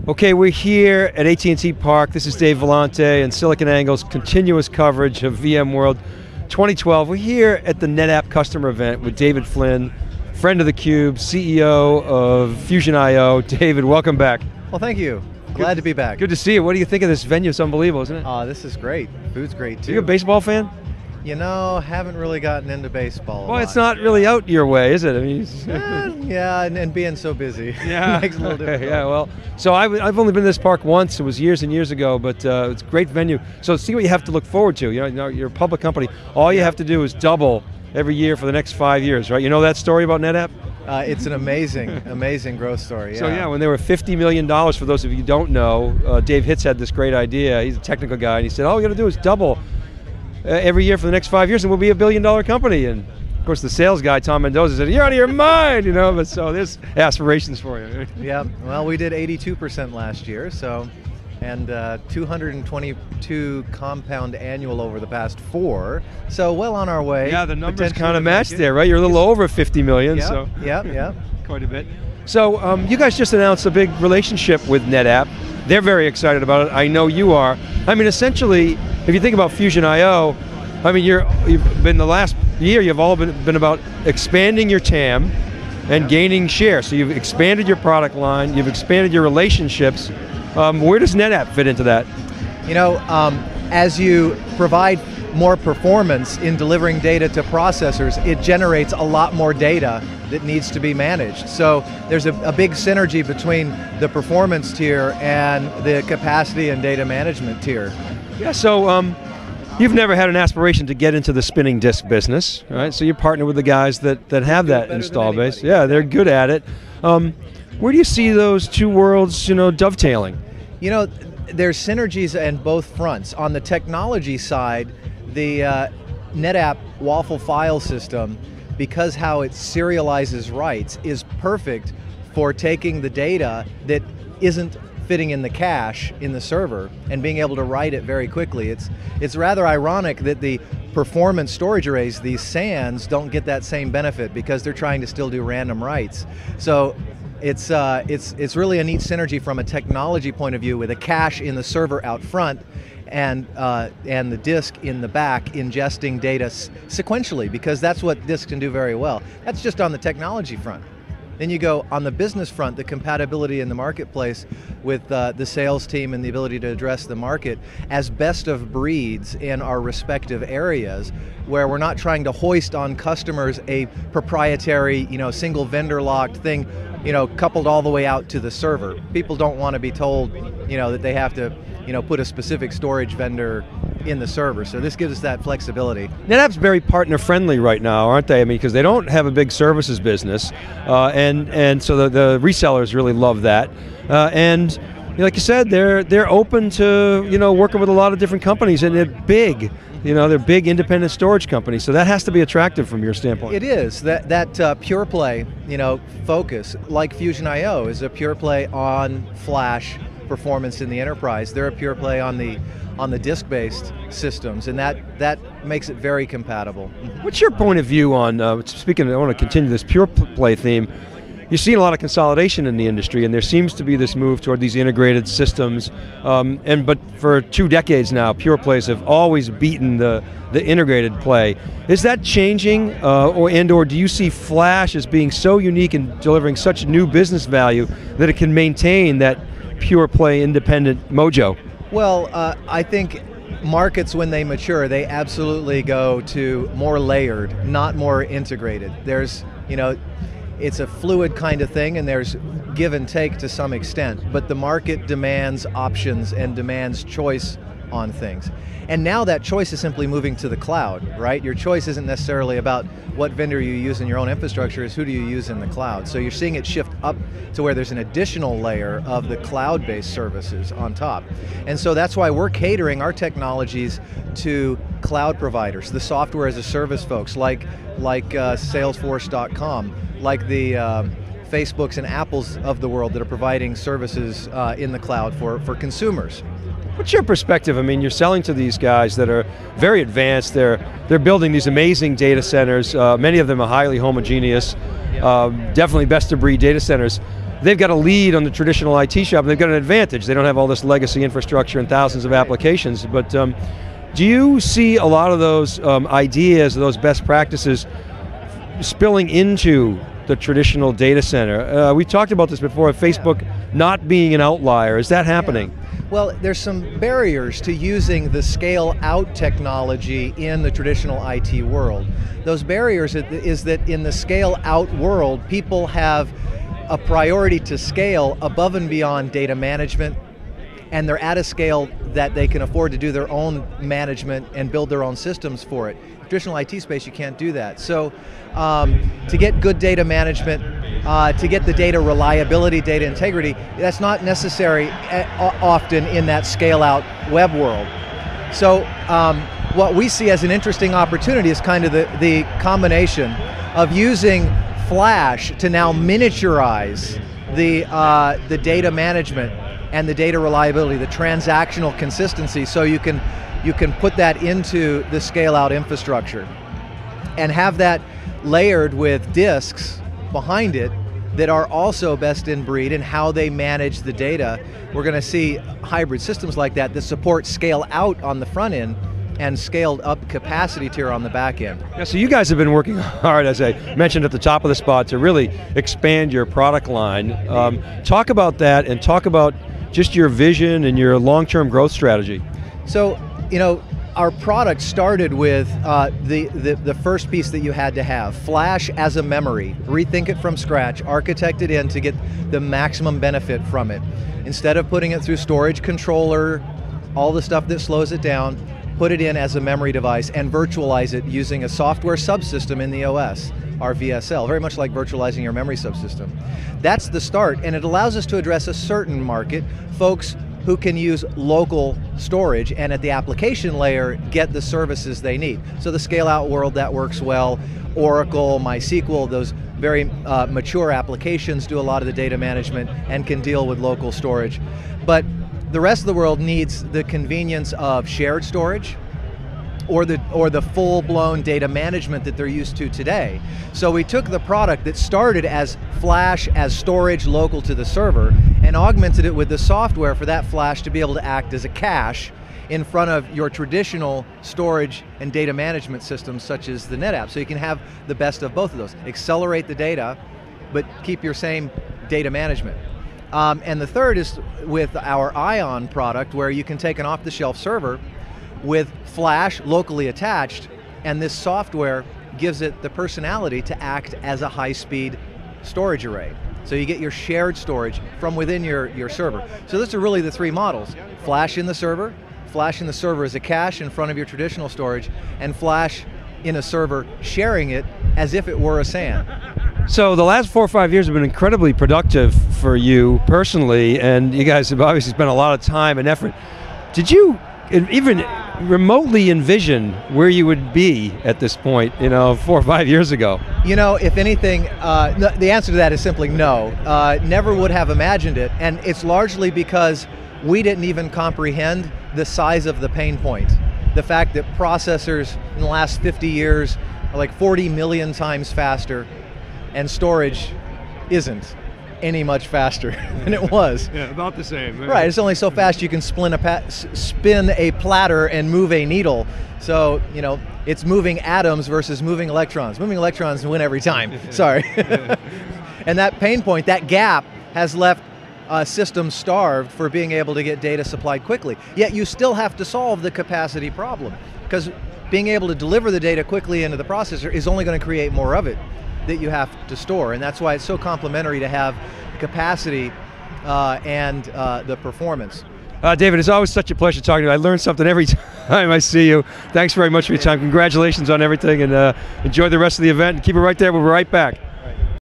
Okay, we're here at AT&T Park. This is Dave Vellante and SiliconANGLE's continuous coverage of VMworld 2012. We're here at the NetApp customer event with David Flynn, friend of theCUBE, CEO of Fusion.io. David, welcome back. Well, thank you. Glad to be back. Good to see you. What do you think of this venue? It's unbelievable, isn't it? This is great. Food's great too. Are you a baseball fan? You know, haven't really gotten into baseball. Well, it's not really out your way, is it? I mean, yeah, and being so busy yeah. makes it a little difficult. Yeah, well, so I've only been to this park once. It was years and years ago, but it's a great venue. So see what you have to look forward to. You know, you're a public company. All you have to do is double every year for the next 5 years, right? You know that story about NetApp? It's an amazing growth story. Yeah. So yeah, when they were $50 million, for those of you who don't know, Dave Hitz had this great idea. He's a technical guy, and he said, all we got to do is double every year for the next 5 years and we'll be $1 billion company. And of course the sales guy, Tom Mendoza, said, you're out of your mind, you know, but so there's aspirations for you. Yeah, well, we did 82% last year, so, and 222 compound annual over the past 4, so well on our way. Yeah, the numbers kind of match there, right? You're a little over 50 million, yeah, so. Yeah. Quite a bit. So you guys just announced a big relationship with NetApp. They're very excited about it, I know you are. I mean, essentially, if you think about Fusion.io, I mean, you've been the last year, you've all been about expanding your TAM and gaining share. So you've expanded your product line, you've expanded your relationships. Where does NetApp fit into that? You know, as you provide more performance in delivering data to processors, it generates a lot more data that needs to be managed. So there's a big synergy between the performance tier and the capacity and data management tier. Yeah, so you've never had an aspiration to get into the spinning disk business, right? So you partner with the guys that have that install base. Yeah, they're good at it. Where do you see those two worlds, you know, dovetailing? You know, there's synergies on both fronts. On the technology side, the NetApp Waffle file system, because how it serializes writes, is perfect for taking the data that isn't fitting in the cache in the server and being able to write it very quickly. It's rather ironic that the performance storage arrays, these SANs, don't get that same benefit because they're trying to still do random writes. So it's really a neat synergy from a technology point of view, with a cache in the server out front and the disk in the back ingesting data sequentially, because that's what disks can do very well. That's just on the technology front. Then you go on the business front, the compatibility in the marketplace with the sales team and the ability to address the market as best of breeds in our respective areas, where we're not trying to hoist on customers a proprietary, you know, single vendor locked thing, you know, coupled all the way out to the server. People don't want to be told, you know, that they have to, you know, put a specific storage vendor in the server, so this gives us that flexibility. NetApp's very partner friendly right now, aren't they? I mean, because they don't have a big services business, and so the resellers really love that. And like you said, they're open to, you know, working with a lot of different companies, and they're big. You know, they're big independent storage companies, so that has to be attractive from your standpoint. It is. That pure play, you know, focus, like Fusion.io, is a pure play on flash performance in the enterprise. They're a pure play on the disk-based systems, and that makes it very compatible. What's your point of view on, speaking, I want to continue this pure play theme, you're seeing a lot of consolidation in the industry, and there seems to be this move toward these integrated systems, but for 2 decades now, pure plays have always beaten the integrated play. Is that changing, or do you see flash as being so unique and delivering such new business value that it can maintain that pure play independent mojo? Well, I think markets, when they mature, they absolutely go to more layered, not more integrated. There's, you know, it's a fluid kind of thing, and there's give and take to some extent, but the market demands options and demands choice on things. And now that choice is simply moving to the cloud, right? Your choice isn't necessarily about what vendor you use in your own infrastructure, it's who do you use in the cloud. So you're seeing it shift up to where there's an additional layer of the cloud-based services on top. And so that's why we're catering our technologies to cloud providers, the software as a service folks, like Salesforce.com, like the Facebooks and Apples of the world that are providing services in the cloud for consumers. What's your perspective? I mean, you're selling to these guys that are very advanced. They're building these amazing data centers. Many of them are highly homogeneous, definitely best of breed data centers. they've got a lead on the traditional IT shop, and they've got an advantage. They don't have all this legacy infrastructure and thousands of applications. But do you see a lot of those ideas, those best practices spilling into the traditional data center? We talked about this before, Facebook not being an outlier. Is that happening? Yeah. Well, there's some barriers to using the scale-out technology in the traditional IT world. Those barriers is that in the scale-out world, people have a priority to scale above and beyond data management, and they're at a scale that they can afford to do their own management and build their own systems for it. Traditional IT space, you can't do that. So to get good data management, to get the data reliability, data integrity, that's not necessary often in that scale-out web world. So what we see as an interesting opportunity is kind of the combination of using Flash to now miniaturize the data management and the data reliability, the transactional consistency, so you can put that into the scale-out infrastructure and have that layered with disks behind it that are also best in breed in how they manage the data. We're going to see hybrid systems like that support scale out on the front end and scaled up capacity tier on the back end. Yeah, so you guys have been working hard, as I mentioned at the top of the spot, to really expand your product line. Talk about that, and talk about just your vision and your long-term growth strategy. So, our product started with the first piece that you had to have, Flash as a memory. Rethink it from scratch, architect it in to get the maximum benefit from it. Instead of putting it through storage controller, all the stuff that slows it down, put it in as a memory device and virtualize it using a software subsystem in the OS, our VSL, very much like virtualizing your memory subsystem. That's the start, and it allows us to address a certain market, folks who can use local storage and at the application layer get the services they need. So the scale-out world, that works well. Oracle, MySQL, those very mature applications do a lot of the data management and can deal with local storage. But the rest of the world needs the convenience of shared storage or the full-blown data management that they're used to today. So we took the product that started as Flash as storage local to the server and augmented it with the software for that Flash to be able to act as a cache in front of your traditional storage and data management systems such as the NetApp. So you can have the best of both of those. Accelerate the data, but keep your same data management. And the third is with our Ion product, where you can take an off-the-shelf server with Flash locally attached, and this software gives it the personality to act as a high-speed storage array. So you get your shared storage from within your server. So those are really the three models. Flash in the server as a cache in front of your traditional storage, and Flash in a server sharing it as if it were a SAN. So the last 4 or 5 years have been incredibly productive for you personally, and you guys have obviously spent a lot of time and effort. Did you even remotely envision where you would be at this point, 4 or 5 years ago? If anything, the answer to that is simply no. Never would have imagined it, and it's largely because we didn't even comprehend the size of the pain point. The fact that processors in the last 50 years are like 40 million times faster, and storage isn't any much faster than it was. Yeah, about the same. Right, it's only so fast you can spin a platter and move a needle. So, it's moving atoms versus moving electrons. Moving electrons win every time, sorry. And that pain point, that gap, has left systems starved for being able to get data supplied quickly. Yet you still have to solve the capacity problem, because being able to deliver the data quickly into the processor is only going to create more of it that you have to store, and that's why it's so complementary to have capacity and the performance. David, it's always such a pleasure talking to you. I learn something every time I see you. Thanks very much for your time. Congratulations on everything, and enjoy the rest of the event. Keep it right there. We'll be right back.